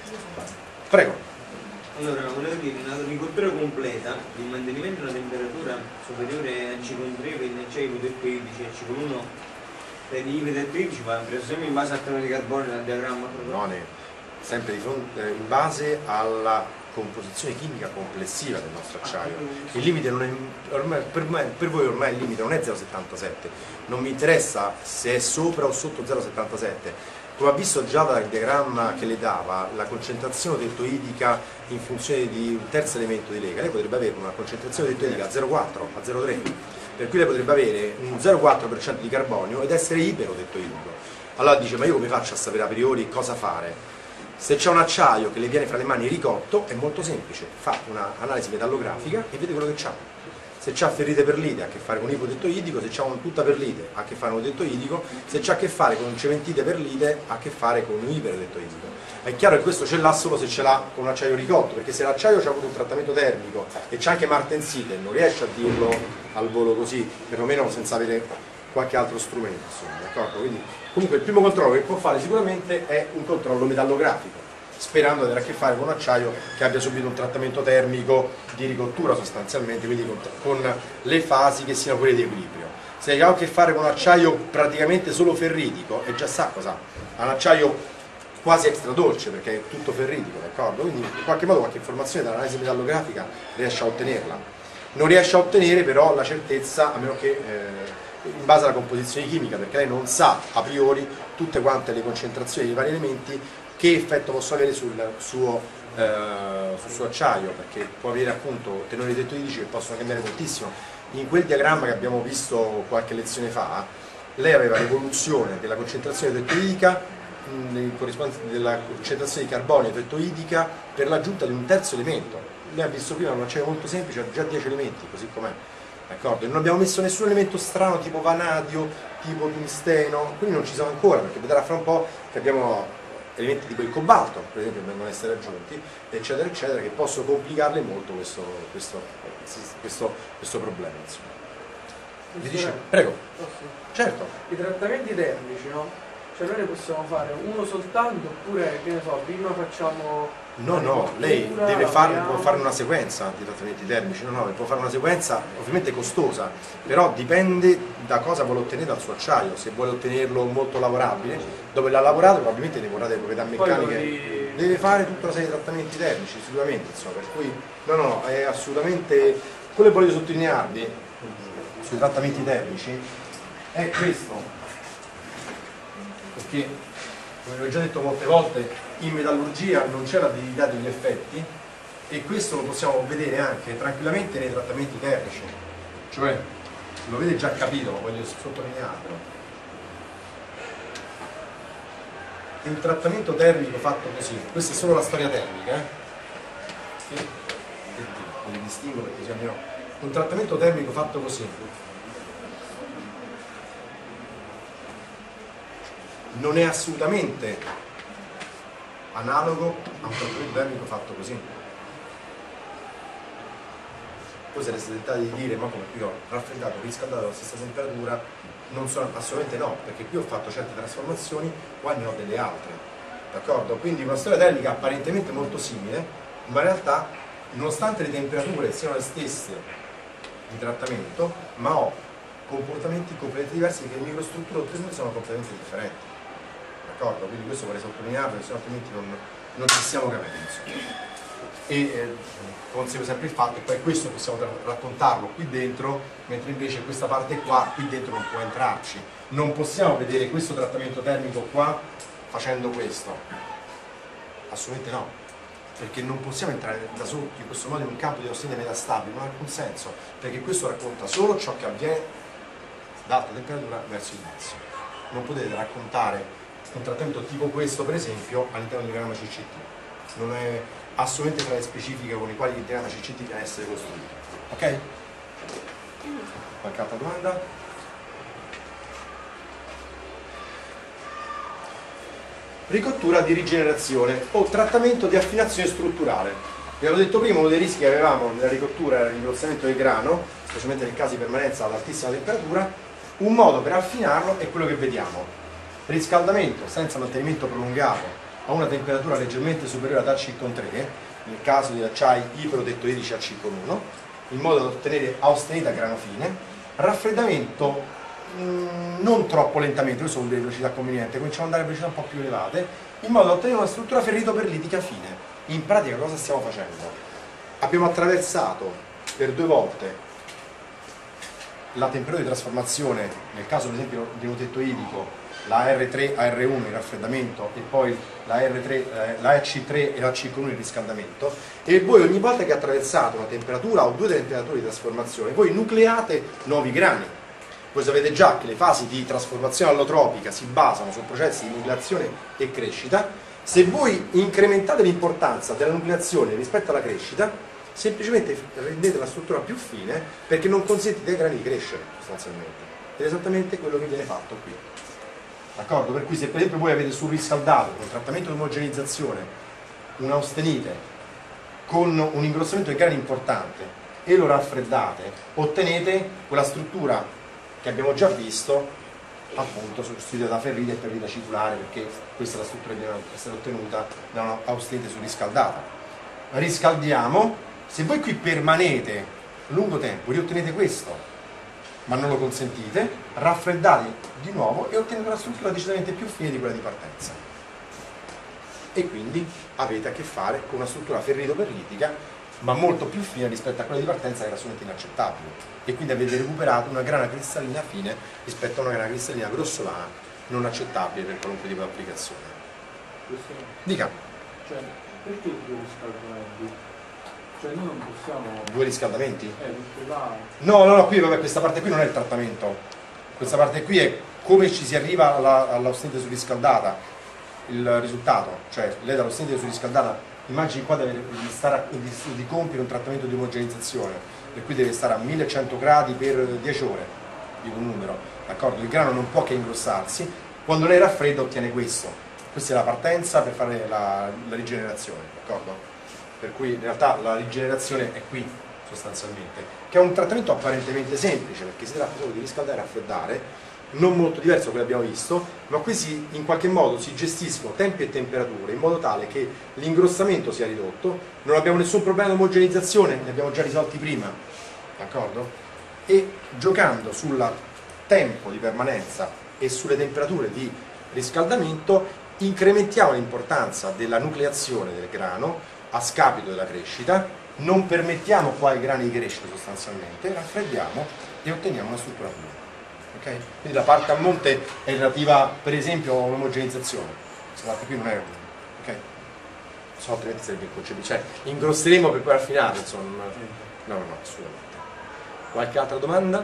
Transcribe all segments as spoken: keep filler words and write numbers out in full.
Prego. Allora, volevo dire, una ricottura completa, il mantenimento di una temperatura superiore a C con tre per il acciaio detto idice e C con uno per i detto idice va preso sempre in base al tono di carbonio dal diagramma. No, ne, sempre di fronte, in base alla composizione chimica complessiva del nostro acciaio. Il limite non è, ormai, per, me, per voi ormai il limite non è zero virgola settantasette, non mi interessa se è sopra o sotto zero virgola settantasette. Come ha visto già dal diagramma che le dava, la concentrazione dettoidica in funzione di un terzo elemento di lega, lei potrebbe avere una concentrazione dettoidica a zero virgola quattro, a zero virgola tre, per cui lei potrebbe avere un zero virgola quattro per cento di carbonio ed essere iperodettoidico. Allora dice, ma io come faccio a sapere a priori cosa fare? Se c'è un acciaio che le viene fra le mani ricotto, è molto semplice, fa un'analisi metallografica e vede quello che c'ha. Se c'ha ferrite perlite ha a che fare con ipodettoidico, se c'ha un tutta perlite ha a che fare con un dettoidico, se c'ha a che fare con un cementite perlite ha a che fare con un iperodettoidico. È chiaro che questo ce l'ha solo se ce l'ha con un acciaio ricotto, perché se l'acciaio ha avuto un trattamento termico e c'è anche martensite, non riesce a dirlo al volo così, perlomeno senza avere qualche altro strumento, insomma, d'accordo? Quindi comunque il primo controllo che può fare sicuramente è un controllo metallografico, sperando di avere a che fare con un acciaio che abbia subito un trattamento termico di ricottura sostanzialmente, quindi con, con le fasi che siano quelle di equilibrio. Se ha a che fare con un acciaio praticamente solo ferritico, e già sa cosa, ha un acciaio quasi extra dolce perché è tutto ferritico, d'accordo? Quindi in qualche modo qualche informazione dall'analisi metallografica riesce a ottenerla. Non riesce a ottenere però la certezza, a meno che eh, in base alla composizione chimica, perché lei non sa a priori tutte quante le concentrazioni dei vari elementi che effetto possono avere sul suo, eh, sul suo acciaio, perché può avere appunto tenori dettoidici che possono cambiare moltissimo. In quel diagramma che abbiamo visto qualche lezione fa, lei aveva l'evoluzione della concentrazione dettoidica in corrispondenza della concentrazione di carbonio dettoidica per l'aggiunta di un terzo elemento. Lei ha visto prima un acciaio molto semplice, ha già dieci elementi, così com'è. D'accordo? E non abbiamo messo nessun elemento strano tipo vanadio, tipo tungsteno, quindi non ci siamo ancora, perché vedrà fra un po' che abbiamo elementi tipo il cobalto, per esempio, vengono essere aggiunti, eccetera, eccetera, che possono complicarle molto questo, questo, questo, questo problema. Insomma. Mi dice? Prego. Certo. I trattamenti termici, no? Cioè noi ne possiamo fare uno soltanto, oppure, che ne so, prima facciamo... No, no, lei deve fare, può fare una sequenza di trattamenti termici, no, no, può fare una sequenza ovviamente costosa, però dipende da cosa vuole ottenere dal suo acciaio. Se vuole ottenerlo molto lavorabile, dove l'ha lavorato probabilmente deve vorrà delle proprietà meccaniche, di... deve fare tutta una serie di trattamenti termici sicuramente, insomma, per cui no, no, è assolutamente, quello che voglio sottolinearvi sui trattamenti termici è questo, perché come vi ho già detto molte volte, in metallurgia non c'è la verità degli effetti e questo lo possiamo vedere anche tranquillamente nei trattamenti termici, cioè lo avete già capito, ma voglio sottolinearlo. Il trattamento termico fatto così, questa è solo la storia termica, eh? Sì. Li distingo perché così almeno un trattamento termico fatto così non è assolutamente analogo a un trattamento termico fatto così. Voi sareste tentati di dire, ma come qui ho raffreddato, riscaldato alla stessa temperatura? Non sono, assolutamente no, perché qui ho fatto certe trasformazioni, qua ne ho delle altre, d'accordo? Quindi una storia termica apparentemente molto simile, ma in realtà, nonostante le temperature siano le stesse di trattamento, ma ho comportamenti completamente diversi perché le microstrutture ottenute sono completamente differenti. D'accordo? Quindi questo vorrei sottolinearlo, se no altrimenti non, non ci stiamo capendo. Insomma. E eh, consegue sempre il fatto che poi questo possiamo raccontarlo qui dentro, mentre invece questa parte qua, qui dentro non può entrarci. Non possiamo vedere questo trattamento termico qua facendo questo. Assolutamente no. Perché non possiamo entrare da sotto in questo modo in un campo di ossigeno metastabile, non ha alcun senso, perché questo racconta solo ciò che avviene ad alta temperatura verso il basso. Non potete raccontare un trattamento tipo questo, per esempio, all'interno di un diagramma C C T. Non è assolutamente tra le specifiche con le quali il diagramma C C T deve essere costruito. Ok? Qualche altra domanda? Ricottura di rigenerazione o trattamento di affinazione strutturale. Vi avevo detto prima, uno dei rischi che avevamo nella ricottura era l'ingrossamento del grano, specialmente nel caso di permanenza ad altissima temperatura. Un modo per affinarlo è quello che vediamo. Riscaldamento senza mantenimento prolungato a una temperatura leggermente superiore ad A C con tre, nel caso di acciai iperotettoidici A C con uno, in modo da ottenere austenita grano fine, raffreddamento mh, non troppo lentamente, questo vuol dire velocità conveniente, cominciamo ad andare a velocità un po' più elevate, in modo da ottenere una struttura ferrito-perlitica fine. In pratica cosa stiamo facendo? Abbiamo attraversato per due volte la temperatura di trasformazione, nel caso per esempio di un tettoidico, la R tre A R uno il raffreddamento e poi la, R tre, eh, la A C tre e la C uno il riscaldamento, e voi ogni volta che attraversate una temperatura o due temperature di trasformazione voi nucleate nuovi grani. Voi sapete già che le fasi di trasformazione allotropica si basano su processi di nucleazione e crescita. Se voi incrementate l'importanza della nucleazione rispetto alla crescita, semplicemente rendete la struttura più fine perché non consentite ai grani di crescere sostanzialmente. Ed è esattamente quello che viene fatto qui. D'accordo? Per cui se per esempio voi avete surriscaldato con un trattamento di omogenizzazione un'austenite con un ingrossamento dei grani importante e lo raffreddate, ottenete quella struttura che abbiamo già visto, appunto sostituita da ferrite e ferrita aciculare, perché questa è la struttura che è stata ottenuta da un'austenite surriscaldata. Riscaldiamo, se voi qui permanete a lungo tempo riottenete questo, ma non lo consentite, raffreddate di nuovo e ottenete una struttura decisamente più fine di quella di partenza. E quindi avete a che fare con una struttura ferrito-perlitica, ma molto più fine rispetto a quella di partenza, che era assolutamente inaccettabile. E quindi avete recuperato una grana cristallina fine rispetto a una grana cristallina grossolana, non accettabile per qualunque tipo di applicazione. Dica. Cioè, perché due riscaldamenti? Cioè noi non possiamo... Due riscaldamenti? Eh, perché là... No, no, no, qui vabbè, questa parte qui non è il trattamento. Questa parte qui è come ci si arriva all'austenite surriscaldata, il risultato. Cioè, lei dall'austenite surriscaldata, immagini qua deve stare di, di compiere un trattamento di omogenizzazione, per cui deve stare a millecento gradi per dieci ore, dico un numero, d'accordo? Il grano non può che ingrossarsi, quando lei raffredda ottiene questo. Questa è la partenza per fare la, la rigenerazione, d'accordo? Per cui in realtà la rigenerazione è qui sostanzialmente, che è un trattamento apparentemente semplice perché si tratta solo di riscaldare e raffreddare, non molto diverso da quello che abbiamo visto, ma qui si, in qualche modo si gestiscono tempi e temperature in modo tale che l'ingrossamento sia ridotto, non abbiamo nessun problema di omogenizzazione, ne abbiamo già risolti prima, d'accordo? E giocando sul tempo di permanenza e sulle temperature di riscaldamento incrementiamo l'importanza della nucleazione del grano a scapito della crescita, non permettiamo qua ai grani di crescere sostanzialmente, raffreddiamo e otteniamo una struttura fine. Okay? Quindi la parte a monte è relativa per esempio a un'omogenizzazione, questa parte qui non è, ok? So, altrimenti sarebbe inconcepibile, cioè ingrosseremo per poi raffinare, insomma. No, no, no, assolutamente. Qualche altra domanda?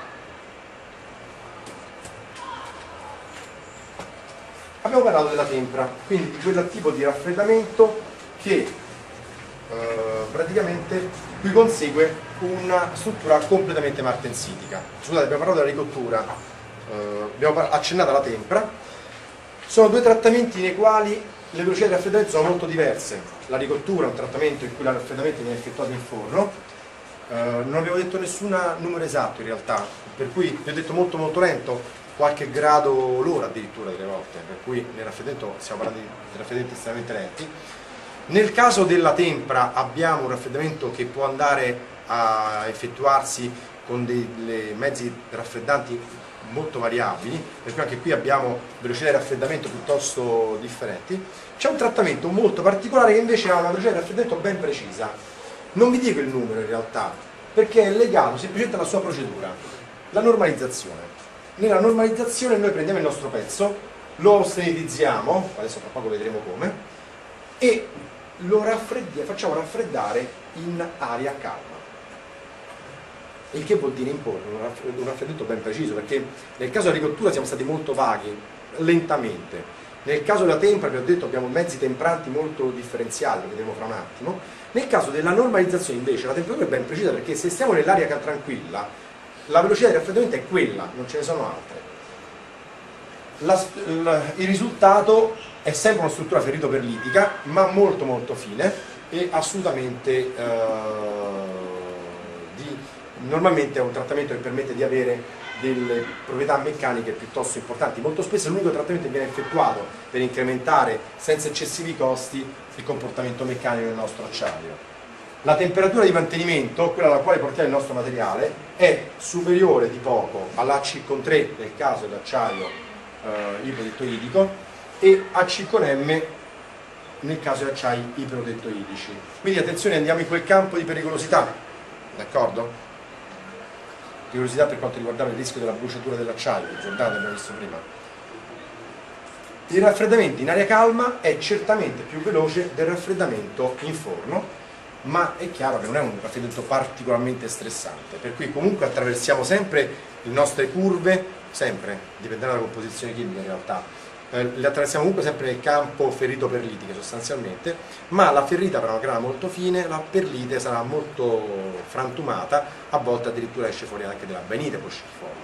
Abbiamo parlato della tempra, quindi di quel tipo di raffreddamento che Uh, praticamente qui consegue una struttura completamente martensitica. Scusate, abbiamo parlato della ricottura, uh, abbiamo accennato alla tempra. Sono due trattamenti nei quali le velocità di raffreddamento sono molto diverse. La ricottura è un trattamento in cui il raffreddamento viene effettuato in forno. Uh, non avevo detto nessun numero esatto in realtà, per cui vi ho detto molto molto lento, qualche grado l'ora addirittura delle volte, per cui nel raffreddamento stiamo parlando di raffreddamenti estremamente lenti. Nel caso della tempra abbiamo un raffreddamento che può andare a effettuarsi con dei mezzi raffreddanti molto variabili, per cui anche qui abbiamo velocità di raffreddamento piuttosto differenti. C'è un trattamento molto particolare che invece ha una velocità di raffreddamento ben precisa. Non vi dico il numero in realtà, perché è legato semplicemente alla sua procedura, la normalizzazione. Nella normalizzazione noi prendiamo il nostro pezzo, lo austenitizziamo, adesso tra poco vedremo come, e lo facciamo raffreddare in aria calma, il che vuol dire imporre un raffreddamento ben preciso, perché nel caso della ricottura siamo stati molto vaghi, lentamente. Nel caso della tempra, vi ho detto, abbiamo mezzi tempranti molto differenziali, lo vedremo fra un attimo. Nel caso della normalizzazione invece la temperatura è ben precisa, perché se stiamo nell'aria tranquilla la velocità di raffreddamento è quella, non ce ne sono altre. La, la, il risultato è sempre una struttura ferrito-perlitica, ma molto molto fine e assolutamente eh, di, normalmente è un trattamento che permette di avere delle proprietà meccaniche piuttosto importanti. Molto spesso l'unico trattamento che viene effettuato per incrementare senza eccessivi costi il comportamento meccanico del nostro acciaio. La temperatura di mantenimento, quella alla quale portiamo il nostro materiale, è superiore di poco alla C con tre nel caso dell'acciaio eh, ipotettoidico e a C con M nel caso di acciai iperotettoidici. Quindi attenzione, andiamo in quel campo di pericolosità, d'accordo? Pericolosità per quanto riguardava il rischio della bruciatura dell'acciaio, ricordate, abbiamo visto prima. Il raffreddamento in aria calma è certamente più veloce del raffreddamento in forno, ma è chiaro che non è un raffreddamento particolarmente stressante, per cui comunque attraversiamo sempre le nostre curve, sempre, dipendendo dalla composizione chimica in realtà, eh, le attraversiamo comunque sempre nel campo ferrito-perlitiche sostanzialmente, ma la ferrita avrà una grana molto fine, la perlite sarà molto frantumata, a volte addirittura esce fuori anche della benite, può uscire fuori.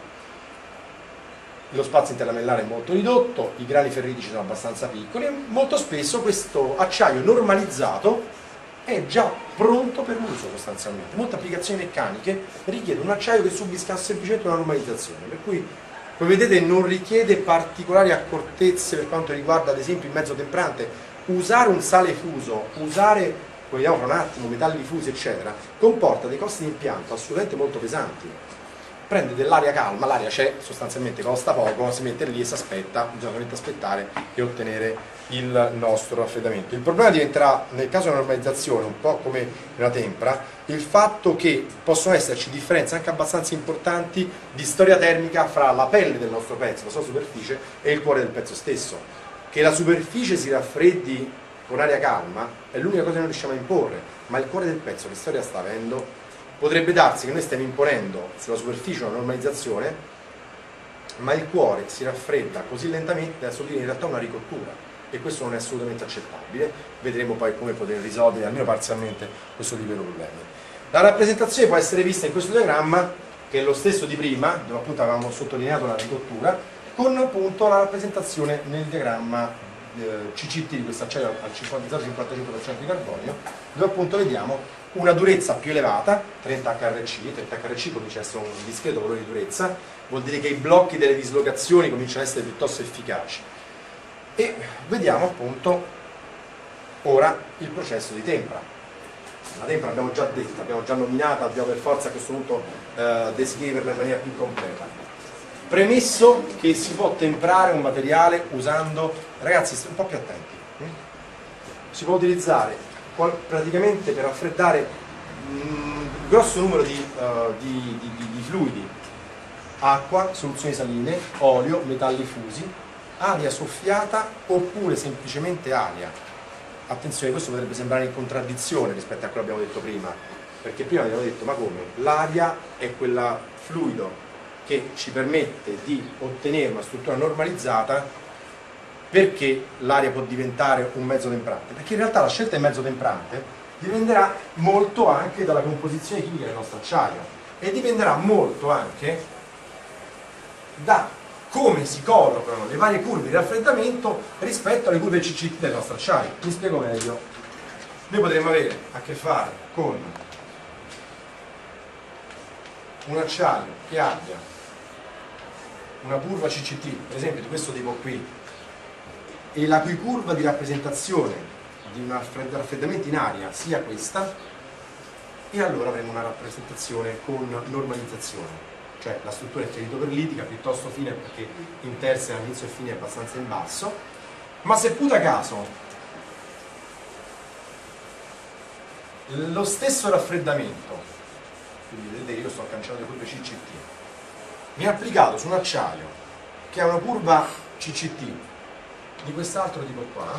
Lo spazio interlamellare è molto ridotto, i grani ferritici sono abbastanza piccoli e molto spesso questo acciaio normalizzato è già pronto per l'uso sostanzialmente. Molte applicazioni meccaniche richiedono un acciaio che subisca semplicemente una normalizzazione, per cui come vedete non richiede particolari accortezze per quanto riguarda ad esempio il mezzo temprante. Usare un sale fuso, usare, come vediamo fra un attimo, metalli fusi eccetera, comporta dei costi di impianto assolutamente molto pesanti. Prende dell'aria calma, l'aria c'è, sostanzialmente costa poco, si mette lì e si aspetta, bisogna solamente aspettare e ottenere il nostro raffreddamento. Il problema diventerà, nel caso della normalizzazione, un po' come nella tempera, il fatto che possono esserci differenze anche abbastanza importanti di storia termica fra la pelle del nostro pezzo, la sua superficie, e il cuore del pezzo stesso. Che la superficie si raffreddi con aria calma è l'unica cosa che non riusciamo a imporre, ma il cuore del pezzo che storia sta avendo? Potrebbe darsi che noi stiamo imponendo sulla superficie una normalizzazione, ma il cuore si raffredda così lentamente da subire in realtà una ricottura, e questo non è assolutamente accettabile. Vedremo poi come poter risolvere almeno parzialmente questo tipo di problemi. La rappresentazione può essere vista in questo diagramma, che è lo stesso di prima, dove appunto avevamo sottolineato la ricottura, con appunto la rappresentazione nel diagramma eh, C C T di questo acciaio al zero virgola cinquantacinque per cento di carbonio, dove appunto vediamo una durezza più elevata, trenta H R C, trenta H R C comincia ad essere un discreto valore di durezza, vuol dire che i blocchi delle dislocazioni cominciano ad essere piuttosto efficaci. E vediamo appunto ora il processo di tempera. La tempera l'abbiamo già detta, abbiamo già nominata, dobbiamo per forza a questo punto eh, descriverla in maniera più completa. Premesso che si può temprare un materiale usando, ragazzi state un po' più attenti, eh? si può utilizzare praticamente per raffreddare un grosso numero di, uh, di, di, di, di fluidi: acqua, soluzioni saline, olio, metalli fusi, aria soffiata oppure semplicemente aria. Attenzione, questo potrebbe sembrare in contraddizione rispetto a quello che abbiamo detto prima, perché prima abbiamo detto ma come? L'aria è quel fluido che ci permette di ottenere una struttura normalizzata. Perché l'aria può diventare un mezzo temprante? Perché in realtà la scelta del mezzo temprante dipenderà molto anche dalla composizione chimica del nostro acciaio e dipenderà molto anche da come si collocano le varie curve di raffreddamento rispetto alle curve C C T del nostro acciaio. Mi spiego meglio. Noi potremmo avere a che fare con un acciaio che abbia una curva C C T, per esempio di questo tipo qui, e la cui curva di rappresentazione di un raffreddamento in aria sia questa, e allora avremo una rappresentazione con normalizzazione, cioè la struttura è ferrito-perlitica, piuttosto fine perché interseca all'inizio e fine è abbastanza in basso, ma se puta caso lo stesso raffreddamento, quindi vedete io sto cancellando le curve C C T, viene applicato su un acciaio che ha una curva C C T di quest'altro tipo qua,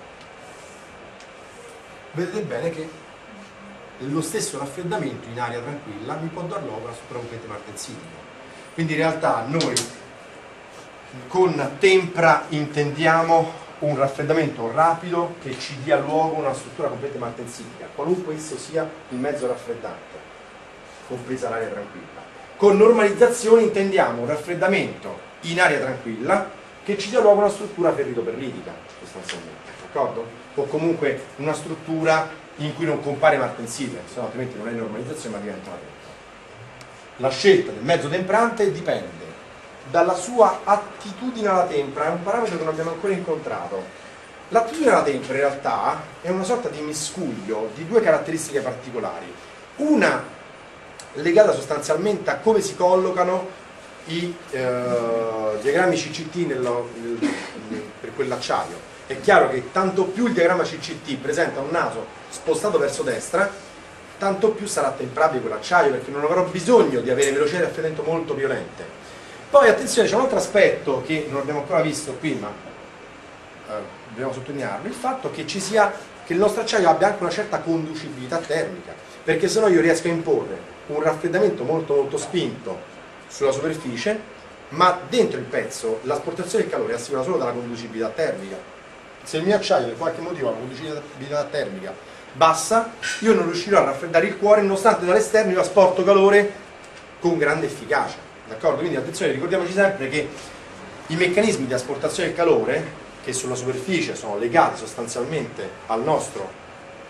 vedete bene che lo stesso raffreddamento in aria tranquilla mi può dar luogo a una struttura completamente martensitica. Quindi in realtà noi con tempra intendiamo un raffreddamento rapido che ci dia luogo a una struttura completamente martensitica, qualunque esso sia il mezzo raffreddante, compresa l'aria tranquilla. Con normalizzazione intendiamo un raffreddamento in aria tranquilla che ci dia luogo a una struttura ferrito-perlitica, sostanzialmente, d'accordo? O comunque una struttura in cui non compare martensite, se no altrimenti non è normalizzazione ma diventa una tempra. la scelta del mezzo temprante dipende dalla sua attitudine alla tempra, è un parametro che non abbiamo ancora incontrato. L'attitudine alla tempra in realtà è una sorta di miscuglio di due caratteristiche particolari, una legata sostanzialmente a come si collocano i eh, diagrammi C C T nello, nel, per quell'acciaio. È chiaro che tanto più il diagramma C C T presenta un naso spostato verso destra, tanto più sarà temprabile quell'acciaio, perché non avrò bisogno di avere velocità di raffreddamento molto violente. Poi attenzione, c'è un altro aspetto che non abbiamo ancora visto qui, ma eh, dobbiamo sottolinearlo, il fatto che ci sia, che il nostro acciaio abbia anche una certa conducibilità termica, perché se no io riesco a imporre un raffreddamento molto molto spinto sulla superficie, ma dentro il pezzo l'asportazione del calore è assicurata solo dalla conducibilità termica. Se il mio acciaio per qualche motivo ha una conducibilità termica bassa, io non riuscirò a raffreddare il cuore, nonostante dall'esterno io asporto calore con grande efficacia. D'accordo? Quindi attenzione, ricordiamoci sempre che i meccanismi di asportazione del calore, che sulla superficie sono legati sostanzialmente al nostro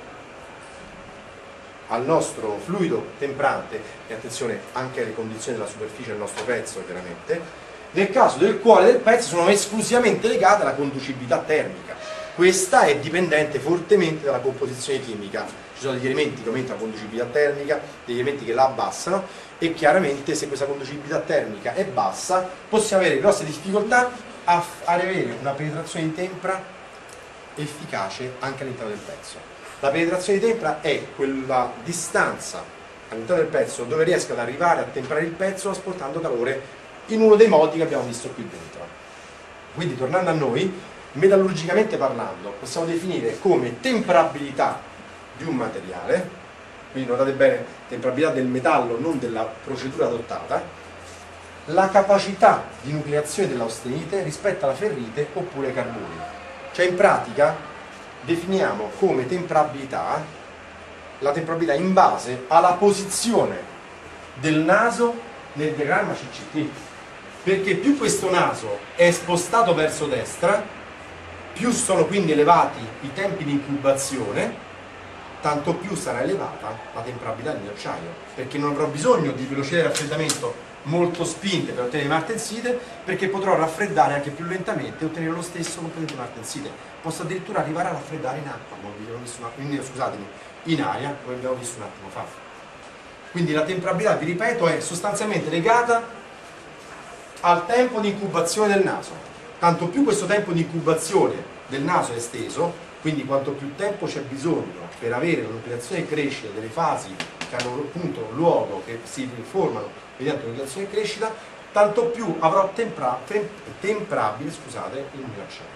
al nostro fluido temprante, e attenzione anche alle condizioni della superficie del nostro pezzo chiaramente, nel caso del cuore del pezzo sono esclusivamente legate alla conducibilità termica. Questa è dipendente fortemente dalla composizione chimica, ci sono degli elementi che aumentano la conducibilità termica, degli elementi che la abbassano, e chiaramente se questa conducibilità termica è bassa possiamo avere grosse difficoltà a, a avere una penetrazione di tempra efficace anche all'interno del pezzo. La penetrazione di tempra è quella distanza all'interno del pezzo dove riesco ad arrivare a temprare il pezzo asportando calore in uno dei modi che abbiamo visto qui dentro. Quindi tornando a noi, metallurgicamente parlando, possiamo definire come temprabilità di un materiale, quindi notate bene, temprabilità del metallo, non della procedura adottata, la capacità di nucleazione dell'austenite rispetto alla ferrite oppure ai carburi. Cioè in pratica definiamo come temprabilità la temprabilità in base alla posizione del naso nel diagramma C C T, perché più questo naso è spostato verso destra, più sono quindi elevati i tempi di incubazione, tanto più sarà elevata la temprabilità del mio acciaio, perché non avrò bisogno di velocità di raffreddamento molto spinte per ottenere martensite, perché potrò raffreddare anche più lentamente e ottenere lo stesso componente martensite. Posso addirittura arrivare a raffreddare in acqua, come abbiamo visto una, scusatemi, in aria, come abbiamo visto un attimo fa. Quindi la temprabilità, vi ripeto, è sostanzialmente legata al tempo di incubazione del naso. Tanto più questo tempo di incubazione del naso è esteso, quindi quanto più tempo c'è bisogno per avere la nucleazione e crescita delle fasi che hanno appunto luogo, che si formano mediante nucleazione e crescita, tanto più avrò tempra, tem, temprabile scusate, il mio acciaio.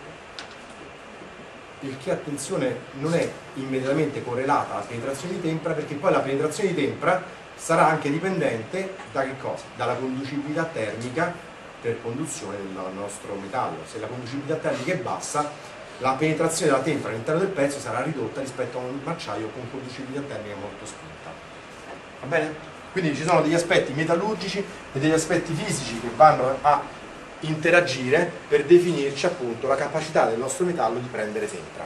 Il che, attenzione, non è immediatamente correlata alla penetrazione di tempra, perché poi la penetrazione di tempra sarà anche dipendente da che cosa? Dalla conducibilità termica per conduzione del nostro metallo. Se la conducibilità termica è bassa, la penetrazione della tempra all'interno del pezzo sarà ridotta rispetto a un acciaio con conducibilità termica molto spinta. Va bene? Quindi ci sono degli aspetti metallurgici e degli aspetti fisici che vanno a interagire per definirci appunto la capacità del nostro metallo di prendere tempra.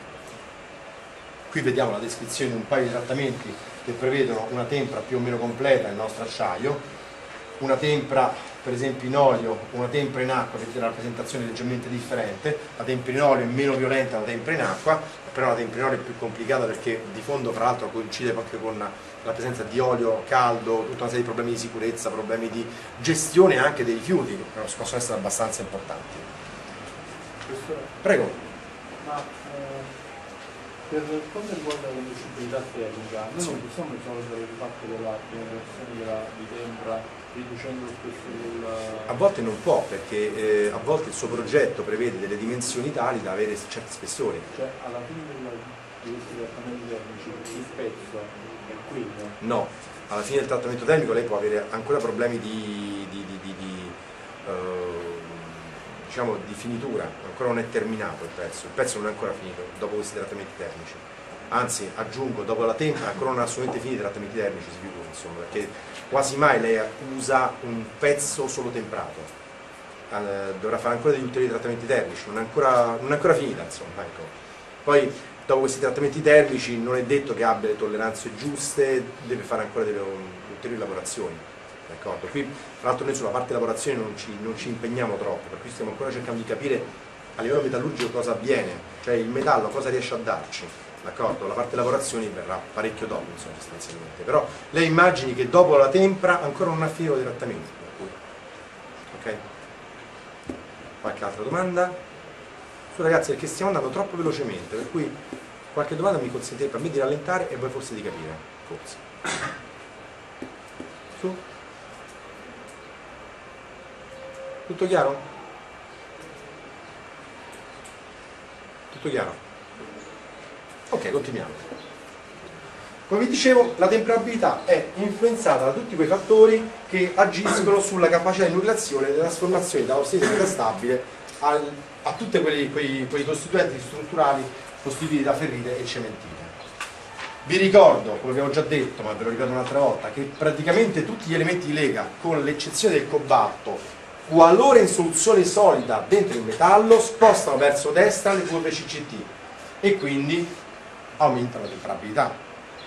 Qui vediamo la descrizione di un paio di trattamenti che prevedono una tempra più o meno completa del nostro acciaio, una tempra per esempio in olio, una tempra in acqua, vedete la rappresentazione è leggermente differente, la tempra in olio è meno violenta della tempra in acqua, però la tempra in olio è più complicata perché di fondo fra l'altro coincide anche con la presenza di olio caldo, tutta una serie di problemi di sicurezza, problemi di gestione anche dei rifiuti che possono essere abbastanza importanti. Prego. Ma eh, per quanto riguarda la conducibilità termica, noi sì. non possiamo risolvere il fatto della penetrazione della, di tempra riducendo lo spessore del... A volte non può, perché eh, a volte il suo progetto prevede delle dimensioni tali da avere certi spessori. Cioè alla fine della, di questi trattamenti termici il pezzo è quello? No, alla fine del trattamento termico lei può avere ancora problemi di, di, di, di, di, uh, diciamo, di finitura, ancora non è terminato il pezzo, il pezzo non è ancora finito dopo questi trattamenti termici. Anzi, aggiungo, dopo la tempra ancora non ha assolutamente finito i trattamenti termici, si figura, insomma, perché quasi mai lei usa un pezzo solo temprato, eh, dovrà fare ancora degli ulteriori trattamenti termici, non è ancora, non è ancora finita, insomma, ecco. Poi dopo questi trattamenti termici non è detto che abbia le tolleranze giuste, deve fare ancora delle ulteriori lavorazioni. d'accordo? Qui tra l'altro noi sulla parte lavorazione non ci, non ci impegniamo troppo, per cui stiamo ancora cercando di capire a livello metallurgico cosa avviene, cioè il metallo cosa riesce a darci, d'accordo? La parte lavorazioni verrà parecchio dopo, insomma, sostanzialmente, però lei immagini che dopo la tempra ancora non ha finito dei trattamenti, ok? Qualche altra domanda? Su ragazzi, perché stiamo andando troppo velocemente, per cui qualche domanda mi consentirebbe a me di rallentare e voi forse di capire, forse. Su? Tutto chiaro? Tutto chiaro? Ok, continuiamo. Come vi dicevo, la temperabilità è influenzata da tutti quei fattori che agiscono sulla capacità di nucleazione e della trasformazione da ossidine metastabile a, a tutti quei, quei, quei costituenti strutturali costituiti da ferrite e cementite. Vi ricordo, come abbiamo già detto, ma ve lo ripeto un'altra volta, che praticamente tutti gli elementi di lega, con l'eccezione del cobalto, qualora in soluzione solida dentro il metallo, spostano verso destra le curve C C T e quindi aumentano la temperabilità.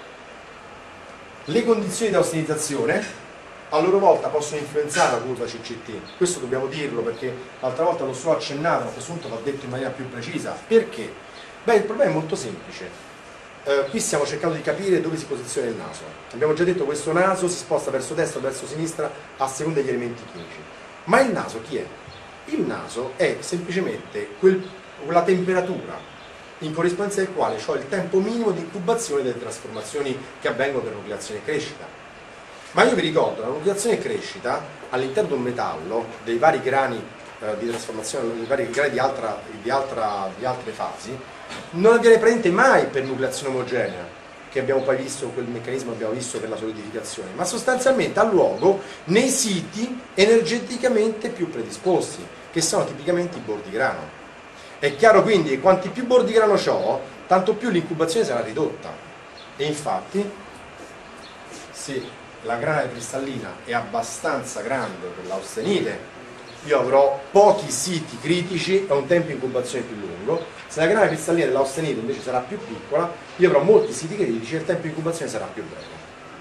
Le condizioni di austenizzazione a loro volta possono influenzare la curva C C T, questo dobbiamo dirlo perché l'altra volta l'ho solo accennato, ma a questo punto va detto in maniera più precisa. Perché? Beh, il problema è molto semplice. Uh, qui stiamo cercando di capire dove si posiziona il naso. Abbiamo già detto che questo naso si sposta verso destra o verso sinistra a seconda degli elementi chimici. Ma il naso chi è? Il naso è semplicemente quel, quella temperatura in corrispondenza del quale ho il tempo minimo di incubazione delle trasformazioni che avvengono per nucleazione e crescita. Ma io vi ricordo, la nucleazione e crescita all'interno di un metallo, dei vari grani eh, di trasformazione, dei vari grani di, altra, di, altra, di altre fasi, non avviene presente mai per nucleazione omogenea, che abbiamo poi visto, quel meccanismo abbiamo visto per la solidificazione, ma sostanzialmente ha luogo nei siti energeticamente più predisposti, che sono tipicamente i bordi grano. È chiaro quindi che quanti più bordi grano ho, tanto più l'incubazione sarà ridotta. E infatti, se la grana cristallina è abbastanza grande per l'austenite, io avrò pochi siti critici e un tempo di incubazione più lungo. Se la grana cristallina dell'austenite invece sarà più piccola, io avrò molti siti critici e il tempo di incubazione sarà più breve.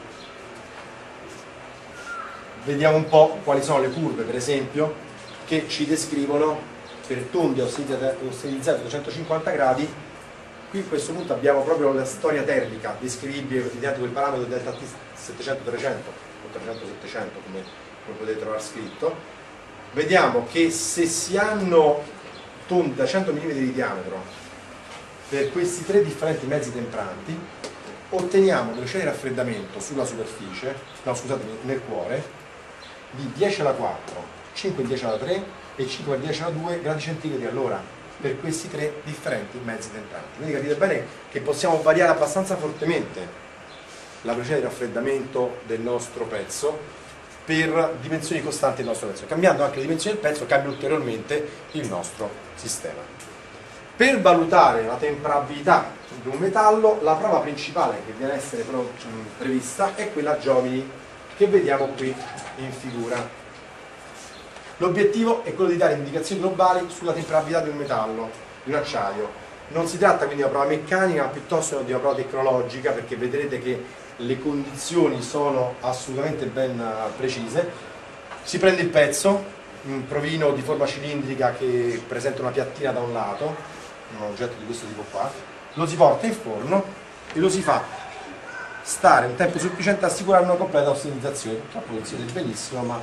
Vediamo un po' quali sono le curve, per esempio, che ci descrivono per tondi ostenizzati a duecentocinquanta gradi. Qui a questo punto abbiamo proprio la storia termica descrivibile mediante quel parametro delta T settecento trecento o trecento settecento come, come potete trovare scritto. Vediamo che se si hanno tondi da cento millimetri di diametro per questi tre differenti mezzi tempranti, otteniamo velocità di raffreddamento sulla superficie, no scusatemi, nel cuore, di dieci alla quattro, cinque alla dieci alla tre e cinque alla dieci alla due gradi centigradi all'ora per questi tre differenti mezzi tempranti. Quindi capite bene che possiamo variare abbastanza fortemente la velocità di raffreddamento del nostro pezzo per dimensioni costanti del nostro pezzo. Cambiando anche le dimensioni del pezzo cambia ulteriormente il nostro sistema. Per valutare la temperabilità di un metallo, la prova principale che viene a essere prevista è quella a Giovini che vediamo qui in figura. L'obiettivo è quello di dare indicazioni globali sulla temperabilità di un metallo, di un acciaio. Non si tratta quindi di una prova meccanica, ma piuttosto di una prova tecnologica, perché vedrete che le condizioni sono assolutamente ben precise. Si prende il pezzo, un provino di forma cilindrica che presenta una piattina da un lato, un oggetto di questo tipo qua, lo si porta in forno e lo si fa stare un tempo sufficiente a assicurare una completa ossidizzazione. Purtroppo non si vede benissimo, ma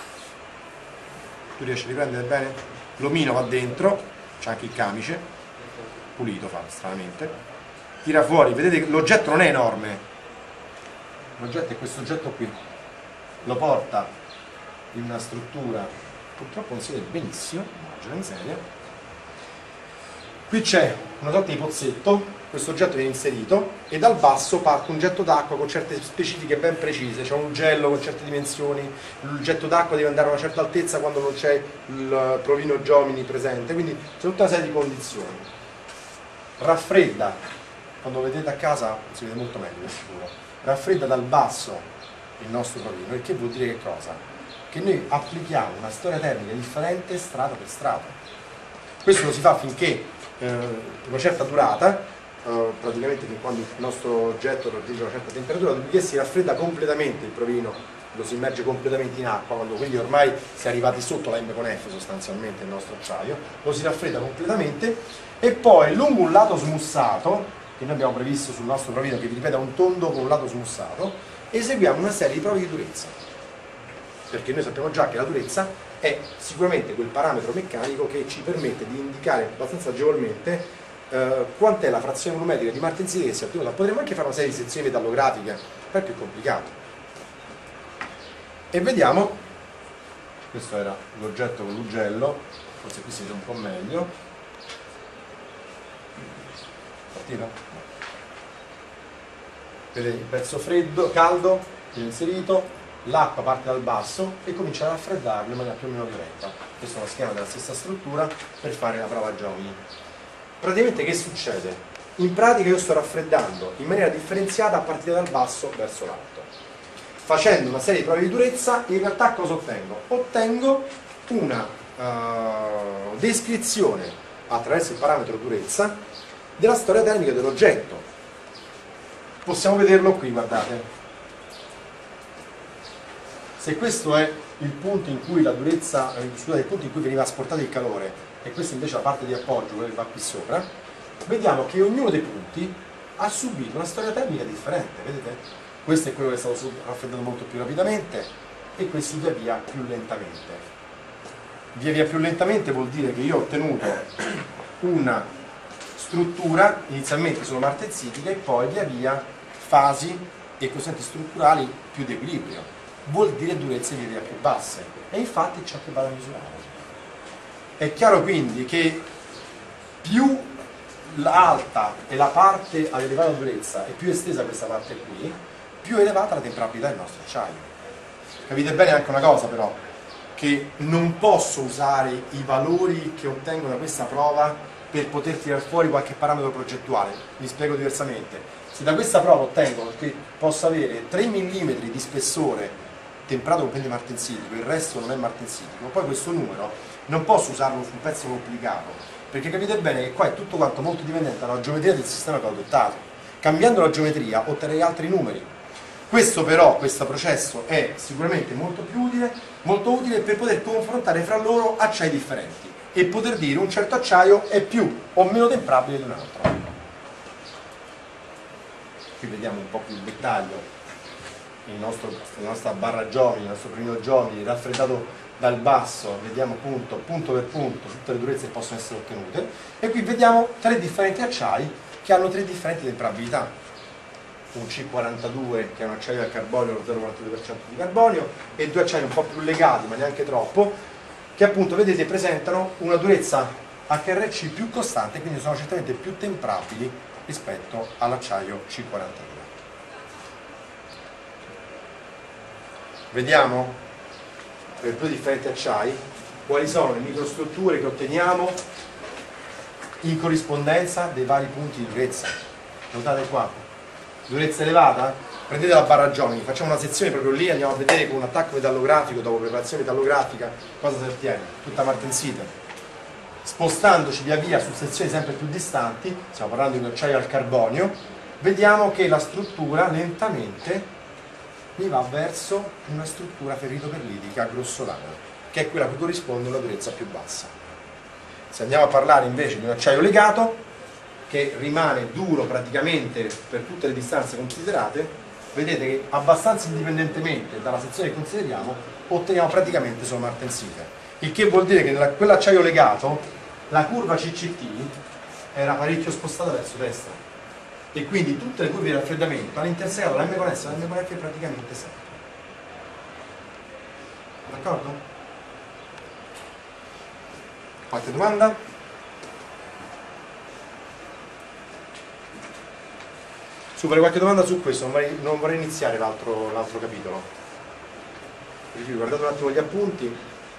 tu riesci a riprendere bene? L'omino va dentro, c'è anche il camice, pulito fa stranamente, tira fuori, vedete che l'oggetto non è enorme, l'oggetto è questo oggetto qui, lo porta in una struttura, purtroppo non si vede benissimo, immagina miseria. Qui c'è una sorta di pozzetto, questo oggetto viene inserito e dal basso parte un getto d'acqua con certe specifiche ben precise, c'è un ugello con certe dimensioni, il getto d'acqua deve andare a una certa altezza quando non c'è il provino Giovini presente, quindi c'è tutta una serie di condizioni. Raffredda, quando lo vedete a casa si vede molto meglio, sicuro. Raffredda dal basso il nostro provino, il che vuol dire che cosa? Che noi applichiamo una storia termica differente strato per strato. Questo lo si fa finché eh, una certa durata, eh, praticamente fin quando il nostro oggetto raggiunge una certa temperatura, dopodiché si raffredda completamente il provino lo si immerge completamente in acqua, quando quindi ormai si è arrivati sotto la M con F sostanzialmente il nostro acciaio, lo si raffredda completamente e poi lungo un lato smussato, che noi abbiamo previsto sul nostro provino, che vi ripeto è un tondo con un lato smussato, eseguiamo una serie di prove di durezza, perché noi sappiamo già che la durezza è sicuramente quel parametro meccanico che ci permette di indicare abbastanza agevolmente eh, quant'è la frazione volumetrica di martensite che si è ottenuta. Potremmo anche fare una serie di sezioni metallografiche, ma è più complicato. E vediamo, questo era l'oggetto con l'ugello, forse qui si vede un po' meglio. Partito? Vedete il pezzo freddo, caldo, viene inserito, l'acqua parte dal basso e comincia a raffreddarlo in maniera più o meno violenta. Questo è uno schema della stessa struttura per fare la prova Giovini. Praticamente che succede? In pratica io sto raffreddando in maniera differenziata a partire dal basso verso l'alto. Facendo una serie di prove di durezza, in realtà cosa ottengo? Ottengo una uh, descrizione attraverso il parametro durezza della storia termica dell'oggetto. Possiamo vederlo qui, guardate. Se questo è il punto in cui la durezza, eh, scusate, il punto in cui veniva asportato il calore, e questa invece è la parte di appoggio, quella che va qui sopra, vediamo che ognuno dei punti ha subito una storia termica differente, vedete? Questo è quello che è stato raffreddato molto più rapidamente e questi via via più lentamente. Via via più lentamente vuol dire che io ho ottenuto una struttura, inizialmente sono martensitiche e poi via via fasi e coefficienti strutturali più di equilibrio. Vuol dire durezze via via più basse. E infatti è ciò che vado a misurare. È chiaro quindi che più alta è la parte ad elevata durezza e più estesa questa parte qui, più elevata la temperabilità del nostro acciaio. Capite bene anche una cosa però, che non posso usare i valori che ottengo da questa prova per poter tirare fuori qualche parametro progettuale. Vi spiego diversamente. Se da questa prova ottengo che posso avere tre millimetri di spessore temperato con penne martensitico, il resto non è martensitico, poi questo numero non posso usarlo su un pezzo complicato, perché capite bene che qua è tutto quanto molto dipendente dalla geometria del sistema che ho adottato. Cambiando la geometria otterrei altri numeri. Questo però, questo processo è sicuramente molto più utile, molto utile per poter confrontare fra loro acciai differenti e poter dire un certo acciaio è più o meno temprabile di un altro. Qui vediamo un po' più il dettaglio, il nostro, la nostra barra Giovini, il nostro primo Giovini raffreddato dal basso, vediamo punto, punto per punto tutte le durezze che possono essere ottenute e qui vediamo tre differenti acciai che hanno tre differenti temperabilità. Un C quarantadue che è un acciaio al carbonio, lo zero virgola quarantadue per cento di carbonio, e due acciai un po' più legati, ma neanche troppo, che appunto vedete presentano una durezza H R C più costante, quindi sono certamente più temprabili rispetto all'acciaio C quarantadue. Vediamo per due differenti acciai quali sono le microstrutture che otteniamo in corrispondenza dei vari punti di durezza. Notate qua. Durezza elevata? Prendete la barra Giovini, facciamo una sezione proprio lì, andiamo a vedere con un attacco metallografico, dopo preparazione metallografica, cosa si ottiene? Tutta martensite. Spostandoci via via su sezioni sempre più distanti, stiamo parlando di un acciaio al carbonio, vediamo che la struttura lentamente mi va verso una struttura ferrito-perlitica grossolana, che è quella che corrisponde alla durezza più bassa. Se andiamo a parlare invece di un acciaio legato, che rimane duro praticamente per tutte le distanze considerate, vedete che abbastanza indipendentemente dalla sezione che consideriamo otteniamo praticamente solo martensite, il che vuol dire che nella, quell'acciaio legato la curva C C T era parecchio spostata verso destra e quindi tutte le curve di raffreddamento hanno intersecato la M con S e la M con F praticamente sempre. D'accordo? Qualche domanda? Super, qualche domanda su questo? Non vorrei, non vorrei iniziare l'altro capitolo. Guardate un attimo gli appunti.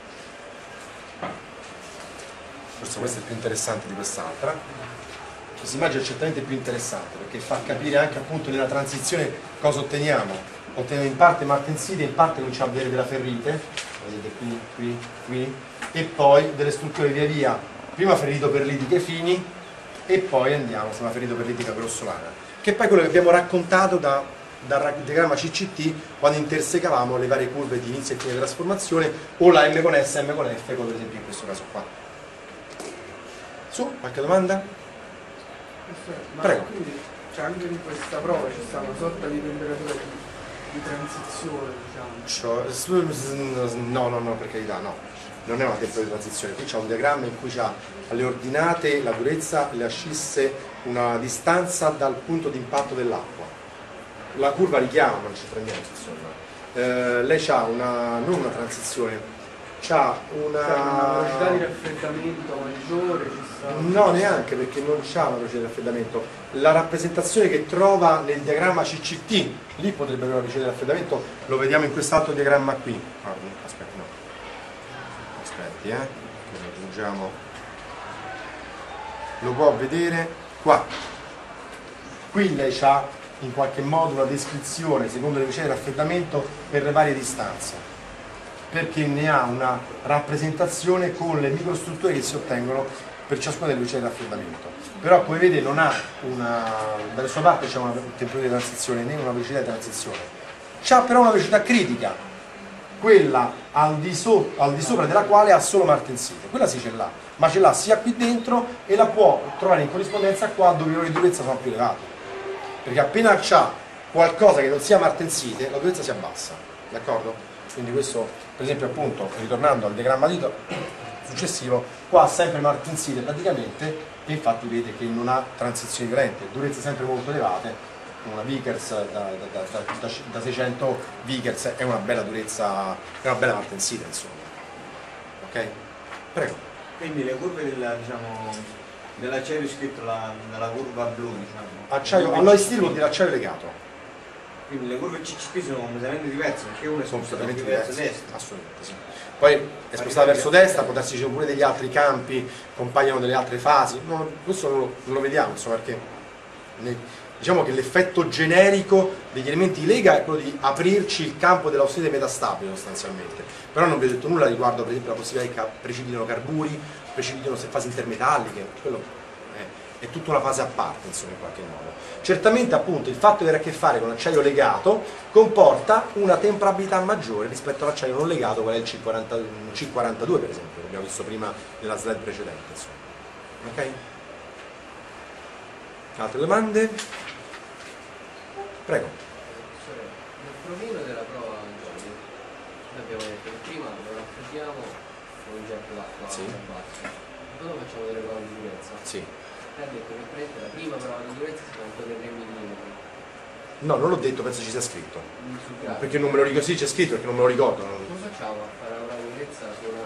Forse questo è il più interessante di quest'altra. Questa immagine è certamente più interessante perché fa capire anche appunto nella transizione cosa otteniamo. Otteniamo in parte martensite, in parte cominciamo a vedere della ferrite, vedete qui, qui, qui, e poi delle strutture via via, prima ferrito-perlitiche fini e poi andiamo su una ferrito-perlitica grossolana, che è poi quello che abbiamo raccontato da dal diagramma C C T quando intersecavamo le varie curve di inizio e fine di trasformazione, o la M con S, M con F, come per esempio in questo caso qua. Su, qualche domanda? Ma Prego. quindi cioè, anche in questa prova ci sta una sorta di temperatura di, di transizione, diciamo. Cioè, no, no, no, per carità, no. Non è una temperatura di transizione. Qui c'è un diagramma in cui c'ha alle ordinate la durezza e le ascisse una distanza dal punto di impatto dell'acqua. La curva richiama, ma non c'entra niente, insomma. Eh, lei ha una, non una transizione, c'ha una... Cioè, una velocità di raffreddamento maggiore, ci sta... No, neanche, perché non c'ha una velocità di raffreddamento. La rappresentazione che trova nel diagramma C C T, lì potrebbe avere una velocità di raffreddamento, lo vediamo in quest'altro diagramma qui. Guardi, aspetti, no. Aspetti, eh. Che lo aggiungiamo. Lo può vedere qua. Qui lei ha in qualche modo una descrizione secondo le velocità di raffreddamento per le varie distanze, perché ne ha una rappresentazione con le microstrutture che si ottengono per ciascuna delle velocità di raffreddamento. Però come vede non ha una, dalle sue parti c'è una temperatura di transizione né una velocità di transizione, c'ha però una velocità critica, quella al di, so, al di sopra della quale ha solo martensite, quella sì ce l'ha, ma ce l'ha sia qui dentro e la può trovare in corrispondenza qua dove i valori di durezza sono più elevati, perché appena c'ha qualcosa che non sia martensite la durezza si abbassa, d'accordo? Quindi questo per esempio appunto, ritornando al diagramma di successivo, qua ha sempre martensite praticamente e infatti vede che non ha transizioni violente, durezze sempre molto elevate. Una Vickers da, da, da, da, da seicento Vickers è una bella durezza, è una bella martensita insomma. Ok? Prego. Quindi le curve della, diciamo, dell'acciaio scritto la, dalla curva blu, diciamo. Acciaio, alloy steel vuol dire acciaio legato. Quindi le curve C C P sono completamente diverse perché una è Sono completamente verso diverse. destra. Assolutamente sì. Poi è spostata verso destra, può darsi che pure degli altri campi, compaiono delle altre fasi. No, questo non lo, non lo vediamo, insomma, perché ne, diciamo che l'effetto generico degli elementi di lega è quello di aprirci il campo dell'ossido metastabile sostanzialmente, però non vi ho detto nulla riguardo per esempio la possibilità che precipitino carburi, precipitino fasi intermetalliche, quello è, è tutta una fase a parte insomma in qualche modo. Certamente appunto il fatto di avere a che fare con acciaio legato comporta una temperabilità maggiore rispetto all'acciaio non legato, qual è il C quarantadue per esempio, che abbiamo visto prima nella slide precedente insomma. Ok? Altre domande? Prego. Nel profilo della prova noi abbiamo detto che prima lo raffreddiamo con un getto d'acqua Sì. a basso, poi facciamo delle prove di durezza. Sì. E ha detto che praticamente la prima prova di durezza si fa ancora tre millimetri. No, non l'ho detto, penso ci sia scritto. Sul grafico. Perché non me lo ricordo, sì c'è scritto perché non me lo ricordo. non- Come facciamo a fare la prova di durezza su una...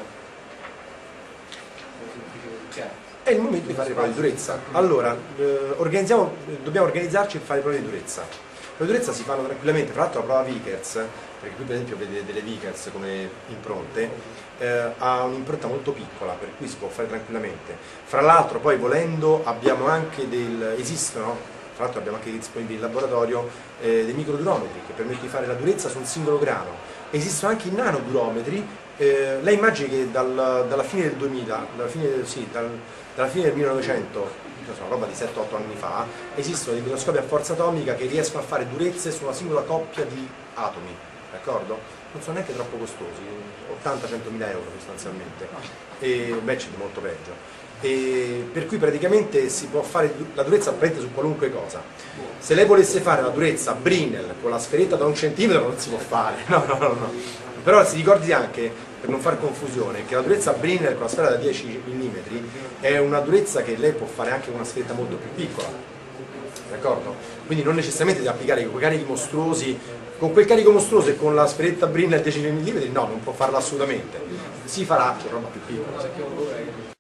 Come semplice così? Cioè, È il momento di fare le prove di durezza. Allora, eh, organizziamo, dobbiamo organizzarci per fare le prove di durezza. Le prove di durezza si fanno tranquillamente, tra l'altro la prova Vickers, perché qui per esempio vedete delle Vickers come impronte, eh, ha un'impronta molto piccola, per cui si può fare tranquillamente. Fra l'altro poi volendo abbiamo anche del, esistono, tra l'altro abbiamo anche disponibili in laboratorio, eh, dei microdurometri che permettono di fare la durezza su un singolo grano. Esistono anche i nanodurometri, eh, lei immagini che dal, dalla fine del duemila, dalla fine, sì, dal, dalla fine del millenovecento, non so, roba di sette otto anni fa, esistono dei microscopi a forza atomica che riescono a fare durezze su una singola coppia di atomi, d'accordo? Non sono neanche troppo costosi, ottanta centomila euro sostanzialmente, e beh c'è di molto peggio. E per cui praticamente si può fare la durezza praticamente su qualunque cosa. Se lei volesse fare la durezza Brinell con la sferetta da un centimetro non si può fare, no, no, no, no. Però si ricordi anche, per non far confusione, che la durezza Brinell con la sfera da dieci millimetri è una durezza che lei può fare anche con una sferetta molto più piccola, d'accordo? Quindi non necessariamente di applicare quei carichi mostruosi, con quel carico mostruoso e con la sferetta Brinell dieci millimetri, no, non può farla assolutamente, si farà con roba più piccola.